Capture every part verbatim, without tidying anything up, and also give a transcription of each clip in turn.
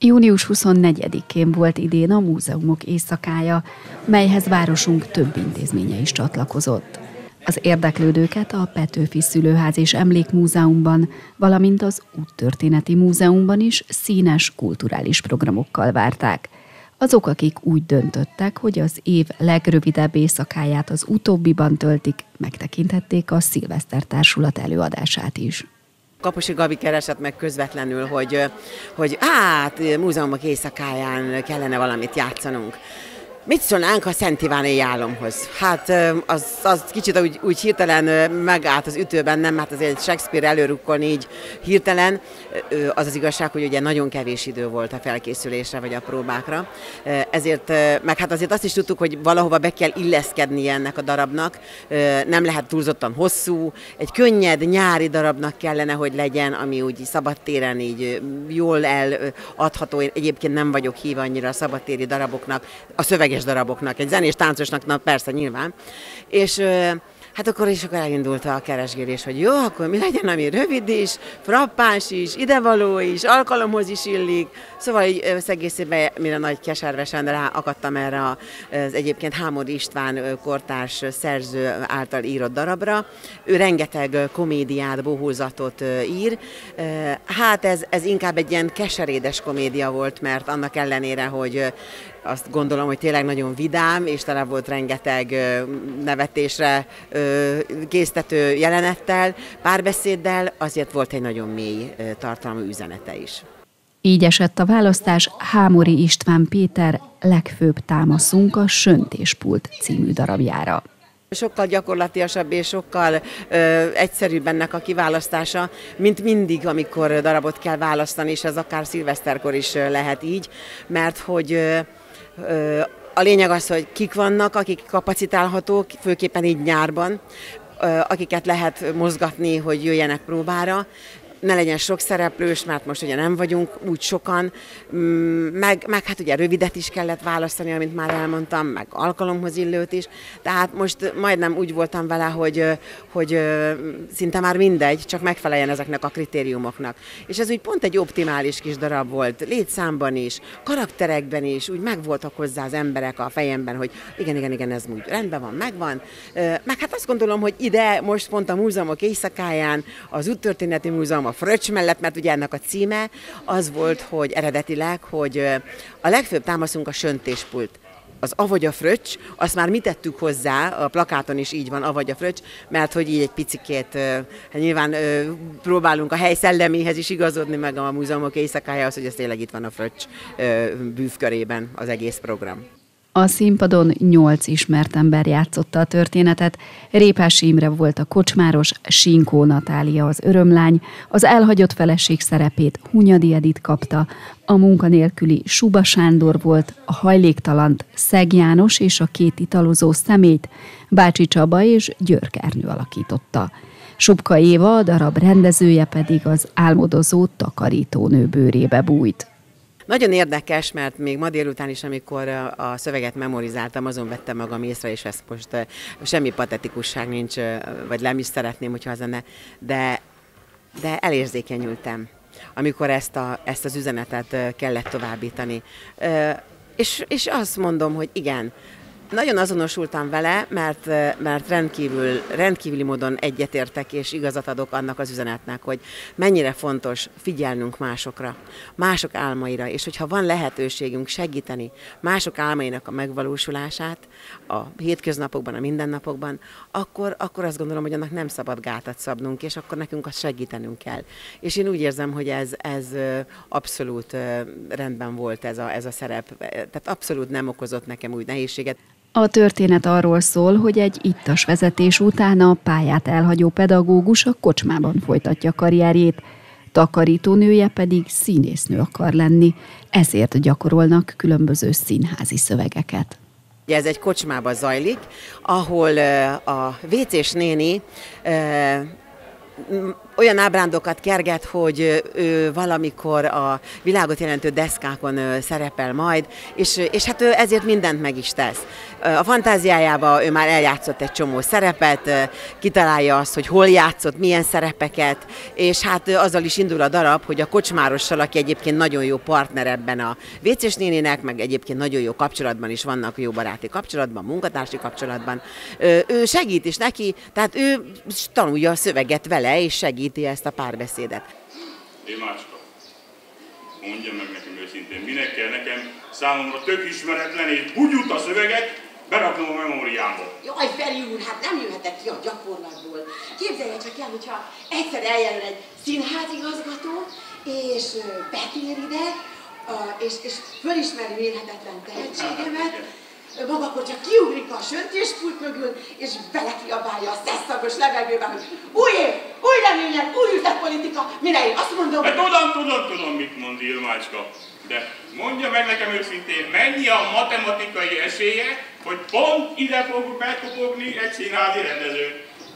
június huszonnegyedikén volt idén a Múzeumok Éjszakája, melyhez városunk több intézménye is csatlakozott. Az érdeklődőket a Petőfi Szülőház és Emlékmúzeumban, valamint az Úttörténeti Múzeumban is színes kulturális programokkal várták. Azok, akik úgy döntöttek, hogy az év legrövidebb éjszakáját az utóbbiban töltik, megtekinthették a Szilveszter Társulat előadását is. Kaposi Gabi keresett meg közvetlenül, hogy, hogy hát Múzeumok Éjszakáján kellene valamit játszanunk. Mit szólnánk a Szent Iváni álomhoz? Hát az, az kicsit úgy, úgy hirtelen megállt az ütőben, nem, hát azért Shakespeare előrukkolni így hirtelen. Az az igazság, hogy ugye nagyon kevés idő volt a felkészülésre vagy a próbákra. Ezért, meg hát azért azt is tudtuk, hogy valahova be kell illeszkednie ennek a darabnak. Nem lehet túlzottan hosszú, egy könnyed nyári darabnak kellene, hogy legyen, ami úgy szabadtéren így jól eladható. Én egyébként nem vagyok híve annyira a szabadtéri daraboknak, a szöveg daraboknak, egy zenés táncosnak, na persze nyilván. És hát akkor is akkor elindult a keresgélés, hogy jó, akkor mi legyen, ami rövid is, frappáns is, idevaló is, alkalomhoz is illik. Szóval így összegészében, mire nagy keservesen ráakadtam erre az egyébként Hámori István kortárs szerző által írott darabra. Ő rengeteg komédiát, bohózatot ír. Hát ez, ez inkább egy ilyen keserédes komédia volt, mert annak ellenére, hogy azt gondolom, hogy tényleg nagyon vidám, és tele volt rengeteg nevetésre késztető jelenettel, párbeszéddel, azért volt egy nagyon mély tartalmú üzenete is. Így esett a választás Hámori István Péter Legfőbb támaszunk a Söntéspult című darabjára. Sokkal gyakorlatiasabb és sokkal ö, egyszerűbb ennek a kiválasztása, mint mindig, amikor darabot kell választani, és ez akár szilveszterkor is lehet így, mert hogy ö, ö, a lényeg az, hogy kik vannak, akik kapacitálhatók, főképpen így nyárban, ö, akiket lehet mozgatni, hogy jöjjenek próbára, ne legyen sok szereplős, mert most ugye nem vagyunk úgy sokan, meg, meg hát ugye rövidet is kellett választani, amit már elmondtam, meg alkalomhoz illőt is, tehát most majdnem úgy voltam vele, hogy, hogy szinte már mindegy, csak megfeleljen ezeknek a kritériumoknak. És ez úgy pont egy optimális kis darab volt, létszámban is, karakterekben is, úgy megvoltak hozzá az emberek a fejemben, hogy igen, igen, igen, ez úgy rendben van, megvan. Meg hát azt gondolom, hogy ide most pont a Múzeumok Éjszakáján, az Úttörténeti Múzeum, a Fröccs mellett, mert ugye ennek a címe az volt, hogy eredetileg, hogy a legfőbb támaszunk a Söntéspult. Az avagy a fröccs, azt már mi tettük hozzá, a plakáton is így van, avagy a fröccs, mert hogy így egy picikét, hát nyilván próbálunk a hely szelleméhez is igazodni, meg a Múzeumok Éjszakájához, hogy ez tényleg itt van a fröccs bűvkörében az egész program. A színpadon nyolc ismert ember játszotta a történetet. Répás Imre volt a kocsmáros, Sinkó Natália az örömlány, az elhagyott feleség szerepét Hunyadi Edit kapta, a munkanélküli Suba Sándor volt, a hajléktalant Szeg János és a két italozó személyt Bácsi Csaba és Györk Ernő alakította. Subka Éva, a darab rendezője pedig az álmodozó takarítónő bőrébe bújt. Nagyon érdekes, mert még ma délután is, amikor a szöveget memorizáltam, azon vettem magam észre, és ezt most semmi patetikusság nincs, vagy nem is szeretném, hogyha az lenne, de, de elérzékenyültem, amikor ezt, a, ezt az üzenetet kellett továbbítani. És, és azt mondom, hogy igen, nagyon azonosultam vele, mert, mert rendkívül, rendkívüli módon egyetértek és igazat adok annak az üzenetnek, hogy mennyire fontos figyelnünk másokra, mások álmaira, és hogyha van lehetőségünk segíteni mások álmainak a megvalósulását a hétköznapokban, a mindennapokban, akkor, akkor azt gondolom, hogy annak nem szabad gátat szabnunk, és akkor nekünk azt segítenünk kell. És én úgy érzem, hogy ez, ez abszolút rendben volt ez a, ez a szerep, tehát abszolút nem okozott nekem úgy nehézséget. A történet arról szól, hogy egy ittas vezetés után a pályát elhagyó pedagógus a kocsmában folytatja karrierjét, takarítónője pedig színésznő akar lenni, ezért gyakorolnak különböző színházi szövegeket. Ez egy kocsmába zajlik, ahol a vécés néni olyan ábrándokat kerget, hogy ő valamikor a világot jelentő deszkákon szerepel majd, és, és hát ő ezért mindent meg is tesz. a fantáziájába ő már eljátszott egy csomó szerepet, kitalálja azt, hogy hol játszott, milyen szerepeket, és hát azzal is indul a darab, hogy a kocsmárossal, aki egyébként nagyon jó partner ebben a vécés néninek, meg egyébként nagyon jó kapcsolatban is vannak, jó baráti kapcsolatban, munkatársi kapcsolatban, ő segít is neki, tehát ő tanulja a szöveget vele, és segíti ezt a párbeszédet. Ilmácska, mondja meg nekem őszintén, minek kell nekem számomra tök ismeretlen és bugyut a szöveget beraknom a memóriámba? Jaj, Feri úr, hát nem jöhetek ki a gyakorlatból. Képzelje csak el, hogyha egyszer eljön egy színházigazgató, és betér ide, és, és fölismeri mérhetetlen tehetségemet, maga akkor csak kiugrik a söntéspult mögül, és belekiabálja a szeszszagos levegőben, hogy új év, új remények, új üzletpolitika, mire én azt mondom, hogy... Tudom, tudom, tudom, mit mond Ilmácska, de mondja meg nekem őszintén, mennyi a matematikai esélye, hogy pont ide fog bekopogni egy színházi rendező?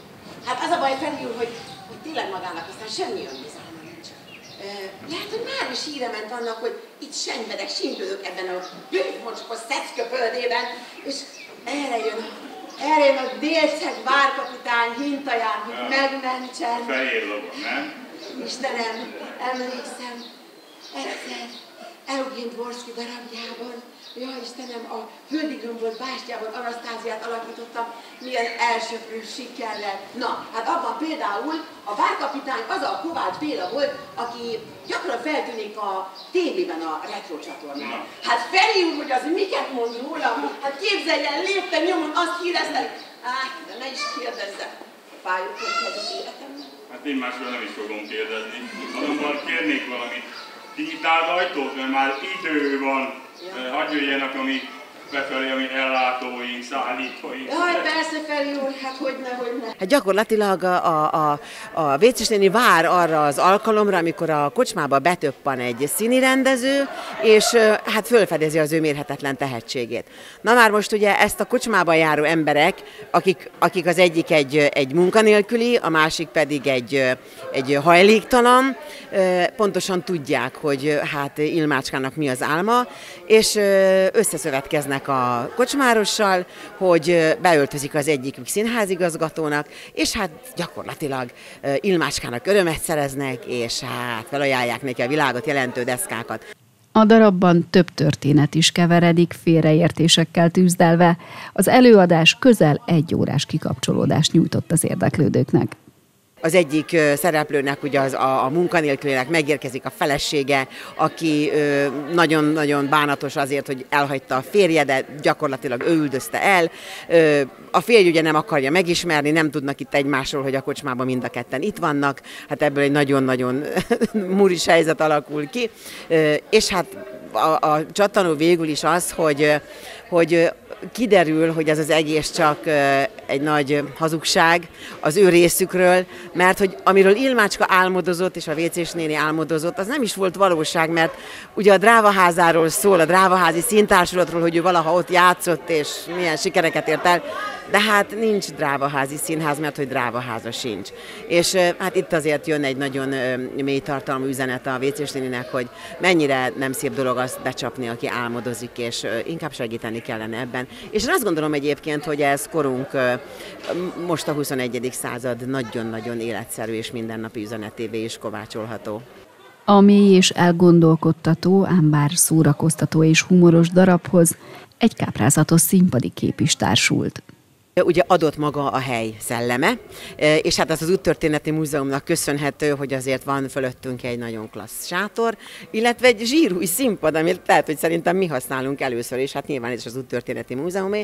Hát az a baj, Feri úr, hogy, hogy tényleg magának aztán semmi önbizalma nincs. Lehet, hogy már is híre ment annak, hogy itt senyvedek, sínylődök ebben a bűnmocskos szecköpöldében, és erre jön, erre jön a délceg várkapitány hintaján, hogy ja, megmentsen. Fehér lovon, nem? Istenem, emlékszem, egyszer Eugén Dvorszky darabjában, ja Istenem, a Földi Gömbölt bástyában Anasztáziát alakítottam, milyen elsöprő sikerrel. Na, hát abban például a várkapitány az a Kovács Béla volt, aki gyakran feltűnik a tévében a retro csatornán. Hát Feri úr, hogy az miket mond róla, hát képzeljen, lépten nyomon azt híreztelik. Á, de ne is kérdezze, fájok, hogy az életemben. Hát én másról nem is fogom kérdezni, azonban kérnék valamit. Kinyitáld ajtót, mert már idő van, ja. Hadd jöjjenek a mi befelé, a mi ellátóink, szállítóink. Jaj, persze, Feri úr, hát hogyne, hogyne. Hát gyakorlatilag a, a, a, a vécés néni vár arra az alkalomra, amikor a kocsmába betöppan egy színirendező, és hát fölfedezi az ő mérhetetlen tehetségét. Na már most ugye ezt a kocsmában járó emberek, akik, akik az egyik egy, egy munkanélküli, a másik pedig egy, egy hajléktalan, pontosan tudják, hogy hát Ilmácskának mi az álma, és összeszövetkeznek a kocsmárossal, hogy beöltözik az egyikük színházigazgatónak, és hát gyakorlatilag Ilmácskának örömet szereznek, és hát felajánlják neki a világot jelentő deszkákat. A darabban több történet is keveredik, félreértésekkel tűzdelve. Az előadás közel egy órás kikapcsolódást nyújtott az érdeklődőknek. Az egyik szereplőnek, ugye az a, a munkanélkülinek megérkezik a felesége, aki nagyon-nagyon bánatos azért, hogy elhagyta a férje, de gyakorlatilag ő üldözte el. Ö, a férj ugye nem akarja megismerni, nem tudnak itt egymásról, hogy a kocsmában mind a ketten itt vannak. Hát ebből egy nagyon-nagyon muris helyzet alakul ki. Ö, és hát a, a csattanó végül is az, hogy, hogy kiderül, hogy ez az egész csak egy nagy hazugság az ő részükről, mert hogy amiről Ilmácska álmodozott, és a vécés néni álmodozott, az nem is volt valóság, mert ugye a Drávaházáról szól, a Drávaházi színtársulatról, hogy ő valaha ott játszott, és milyen sikereket ért el, de hát nincs Drávaházi színház, mert hogy Drávaháza sincs. És hát itt azért jön egy nagyon mély tartalmú üzenet a vécés néninek, hogy mennyire nem szép dolog azt becsapni, aki álmodozik, és inkább segíteni kellene ebben. És én azt gondolom egyébként, hogy ez korunk most a huszonegyedik század nagyon-nagyon életszerű és mindennapi üzenetévé is kovácsolható. A mély és elgondolkodtató, ám bár szórakoztató és humoros darabhoz egy káprázatos színpadi kép is társult. Ugye adott maga a hely szelleme, és hát az az Úttörténeti Múzeumnak köszönhető, hogy azért van fölöttünk egy nagyon klassz sátor, illetve egy zsírúj színpad, amit lehet, hogy szerintem mi használunk először, és hát nyilván ez is az Úttörténeti Múzeumé.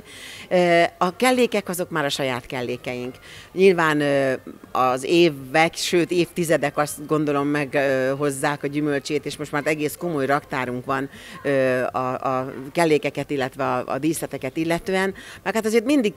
A kellékek azok már a saját kellékeink. Nyilván az évek, sőt évtizedek azt gondolom meghozzák a gyümölcsét, és most már egész komoly raktárunk van a, a kellékeket, illetve a, a díszleteket illetően, meg hát azért mindig készülnek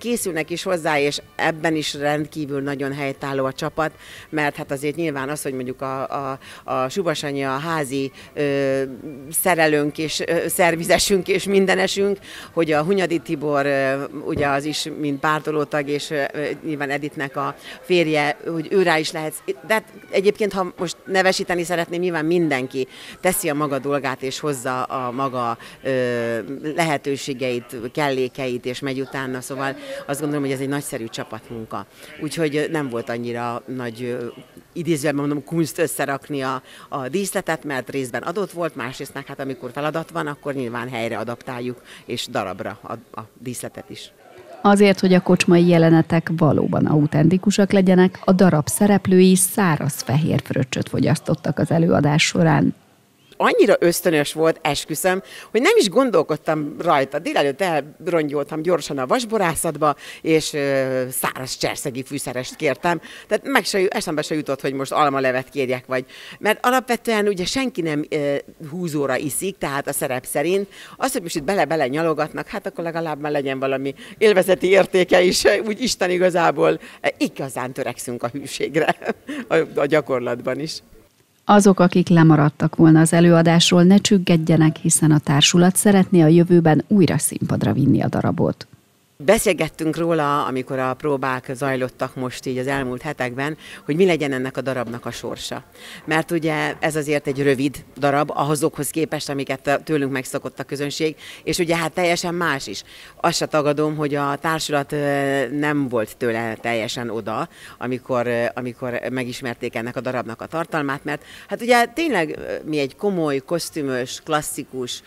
szóltak is hozzá, és ebben is rendkívül nagyon helytálló a csapat, mert hát azért nyilván az, hogy mondjuk a, a, a Subasanyi a házi ö, szerelőnk és ö, szervizesünk és mindenesünk, hogy a Hunyadi Tibor ö, ugye az is, mint pártolótag, és ö, nyilván Editnek a férje, hogy őrá is lehet, de egyébként, ha most nevesíteni szeretném, nyilván mindenki teszi a maga dolgát, és hozza a maga ö, lehetőségeit, kellékeit, és megy utána, szóval azt gondolom, hogy ez egy nagyszerű csapatmunka. Úgyhogy nem volt annyira nagy, idézőjelben mondom, kunst összerakni a, a díszletet, mert részben adott volt, másrészt meg hát amikor feladat van, akkor nyilván helyre adaptáljuk, és darabra a, a díszletet is. Azért, hogy a kocsmai jelenetek valóban autentikusak legyenek, a darab szereplői száraz fehér fröccsöt fogyasztottak az előadás során. Annyira ösztönös volt, esküszöm, hogy nem is gondolkodtam rajta. Délelőtt elrongyoltam gyorsan a vasborászatba, és ö, száraz cserszegi fűszerest kértem. Tehát meg se, eszembe se jutott, hogy most almalevet kérjek, vagy. Mert alapvetően ugye senki nem ö, húzóra iszik, tehát a szerep szerint. Az, hogy most itt bele-bele nyalogatnak, hát akkor legalább már legyen valami élvezeti értéke is. Úgy Isten igazából igazán törekszünk a hűségre a, a gyakorlatban is. Azok, akik lemaradtak volna az előadásról, ne csüggedjenek, hiszen a társulat szeretné a jövőben újra színpadra vinni a darabot. Beszélgettünk róla, amikor a próbák zajlottak most így az elmúlt hetekben, hogy mi legyen ennek a darabnak a sorsa. Mert ugye ez azért egy rövid darab ahhozokhoz képest, amiket tőlünk megszokott a közönség, és ugye hát teljesen más is. Azt se tagadom, hogy a társulat nem volt tőle teljesen oda, amikor, amikor megismerték ennek a darabnak a tartalmát, mert hát ugye tényleg mi egy komoly, kosztümös, klasszikus,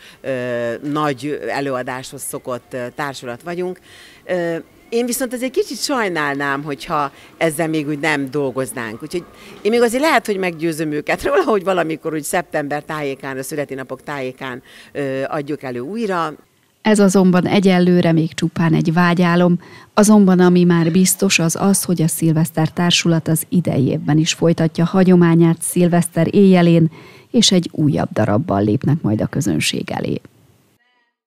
nagy előadáshoz szokott társulat vagyunk. Én viszont azért kicsit sajnálnám, hogyha ezzel még úgy nem dolgoznánk. Úgyhogy én még azért lehet, hogy meggyőzöm őket róla, hogy valamikor úgy szeptember tájékán, a születésnapok tájékán adjuk elő újra. Ez azonban egyelőre még csupán egy vágyálom, azonban ami már biztos az az, hogy a Szilveszter Társulat az idei évben is folytatja hagyományát szilveszter éjjelén, és egy újabb darabbal lépnek majd a közönség elé.